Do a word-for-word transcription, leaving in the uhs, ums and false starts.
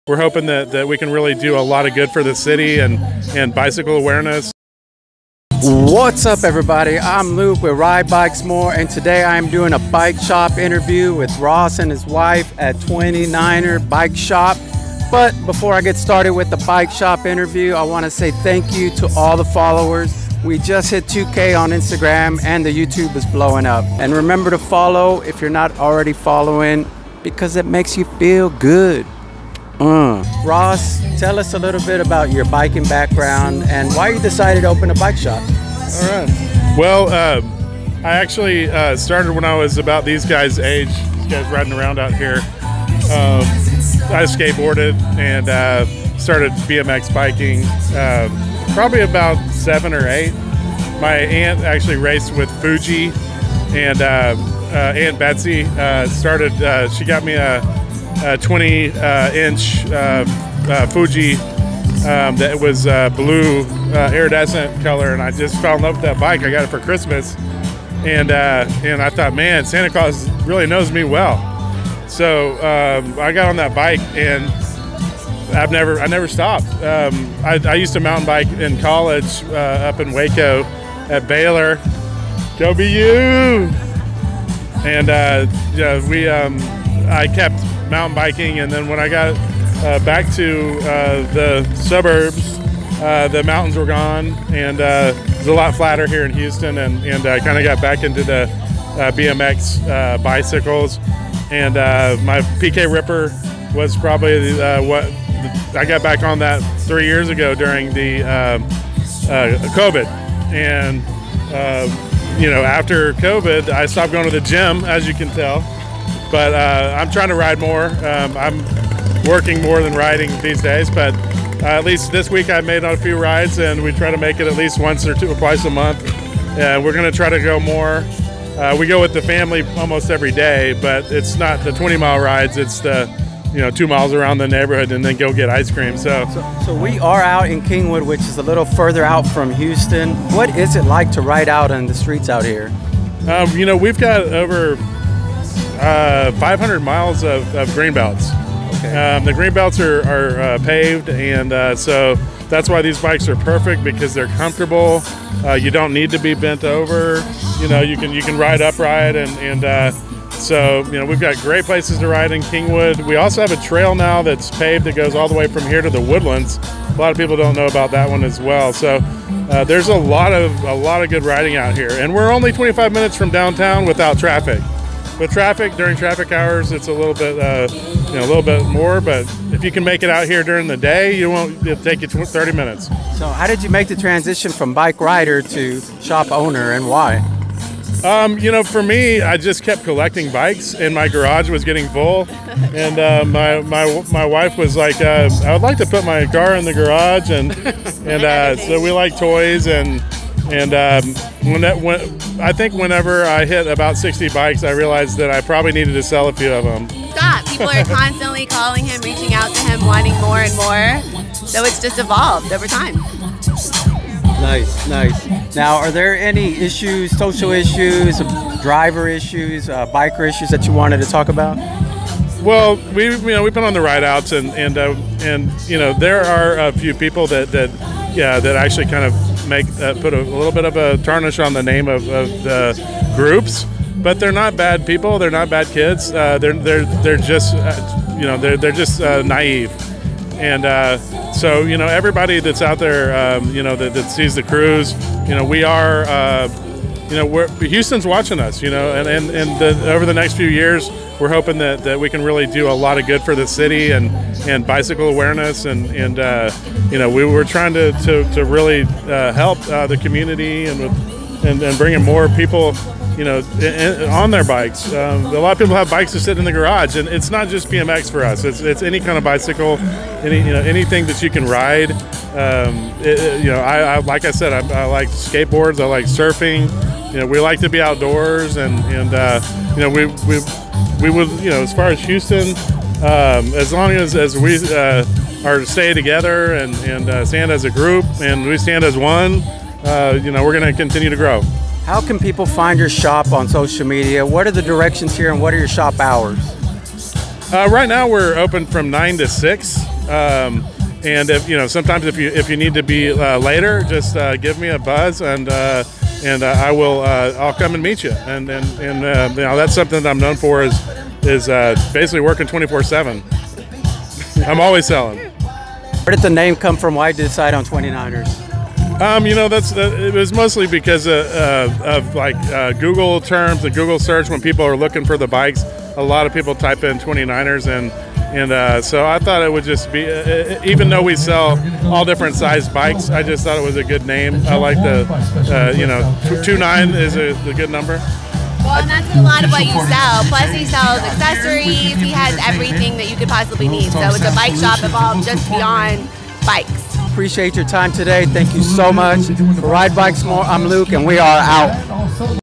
We're hoping that, that we can really do a lot of good for the city and, and bicycle awareness. What's up, everybody? I'm Luke with RideBikesMore, and today I'm doing a bike shop interview with Ross and his wife at twenty-niner Bike Shop. But before I get started with the bike shop interview, I want to say thank you to all the followers. We just hit two K on Instagram and the YouTube is blowing up. And remember to follow if you're not already following, because it makes you feel good. Uh. Ross, tell us a little bit about your biking background and why you decided to open a bike shop. All right. Well, uh, I actually uh, started when I was about these guys' age. These guys riding around out here. Um, I skateboarded and uh, started B M X biking uh, probably about seven or eight. My aunt actually raced with Fuji, and uh, uh, Aunt Betsy uh, started. Uh, she got me a, a twenty inch uh, uh, Fuji um, that was uh, blue uh, iridescent color, and I just fell in love with that bike. I got it for Christmas, and uh, and I thought, man, Santa Claus really knows me well. So um, I got on that bike, and I've never, I never stopped. Um, I, I used to mountain bike in college uh, up in Waco at Baylor. Go B U! And uh, yeah, we, um, I kept mountain biking, and then when I got uh, back to uh, the suburbs, uh, the mountains were gone, and uh, it was a lot flatter here in Houston, and, and I kind of got back into the uh, B M X uh, bicycles. And uh, my P K Ripper was probably uh, what I got back on that three years ago during the uh, uh, COVID. And uh, you know, after COVID, I stopped going to the gym, as you can tell. But uh, I'm trying to ride more. Um, I'm working more than riding these days. But uh, at least this week, I made a few rides, and we try to make it at least once or two or twice a month. Uh, we're going to try to go more. Uh, we go with the family almost every day, but it's not the twenty mile rides. It's the, you know, two miles around the neighborhood and then go get ice cream. So, so, so we are out in Kingwood, which is a little further out from Houston. What is it like to ride out on the streets out here? Um, you know, we've got over uh, five hundred miles of, of green belts. Okay. Um, the green belts are, are uh, paved, and uh, so that's why these bikes are perfect, because they're comfortable. Uh, you don't need to be bent over. You know, you can you can ride upright, and and uh, so you know, we've got great places to ride in Kingwood. We also have a trail now that's paved that goes all the way from here to the Woodlands. A lot of people don't know about that one as well. So uh, there's a lot of a lot of good riding out here, and we're only twenty-five minutes from downtown without traffic. With traffic during traffic hours, it's a little bit uh, you know a little bit more. But if you can make it out here during the day, you won't. It'll take you thirty minutes. So how did you make the transition from bike rider to shop owner, and why? Um, you know, for me, I just kept collecting bikes, and my garage was getting full. And uh, my my my wife was like, uh, I would like to put my car in the garage, and and uh, so we like toys, and and um, when that when I think whenever I hit about sixty bikes, I realized that I probably needed to sell a few of them. Stop! People are constantly calling him, reaching out to him, wanting more and more. So it's just evolved over time. Nice, nice. Now, are there any issues, social issues, driver issues, uh, biker issues that you wanted to talk about? Well, we you know we've been on the ride outs, and and uh, and you know there are a few people that that yeah that actually kind of make uh, put a, a little bit of a tarnish on the name of, of the groups, but they're not bad people. They're not bad kids. Uh, they're they're they're just uh, you know they're they're just uh, naive. And uh, so, you know, everybody that's out there, um, you know, that, that sees the cruise, you know, we are, uh, you know, we're, Houston's watching us, you know, and, and, and the, over the next few years, we're hoping that, that we can really do a lot of good for the city and, and bicycle awareness. And, and uh, you know, we were trying to, to, to really uh, help uh, the community and, with, and, and bringing more people, you know, in, on their bikes. Um, a lot of people have bikes to sit in the garage, and it's not just B M X for us. It's, it's any kind of bicycle, any you know anything that you can ride. Um, it, it, you know, I, I like I said, I, I like skateboards. I like surfing. You know, we like to be outdoors, and and uh, you know, we we we would you know, as far as Houston, um, as long as as we uh, are stay together and and uh, stand as a group, and we stand as one, uh, you know, we're going to continue to grow. How can people find your shop on social media? What are the directions here, and what are your shop hours? Uh, right now we're open from nine to six. Um, and if you know, sometimes if you if you need to be uh, later, just uh, give me a buzz, and uh, and uh, I will uh, I'll come and meet you. And and and uh, you know, that's something that I'm known for is is uh, basically working twenty-four seven. I'm always selling. Where did the name come from? Why did you decide on twenty-niners? Um, you know, that's uh, it was mostly because of, uh, of like uh, Google terms, the Google search. When people are looking for the bikes, a lot of people type in twenty-niners, and and uh, so I thought it would just be, uh, even though we sell all different size bikes, I just thought it was a good name. I like the, uh, you know, two nine is a, a good number. Well, and that's a lot of what you sell. Plus, he sells accessories. He has everything that you could possibly need. So it's a bike shop evolved just beyond bikes. Appreciate your time today. Thank you so much. For RideBikesMore, I'm Luke, and we are out.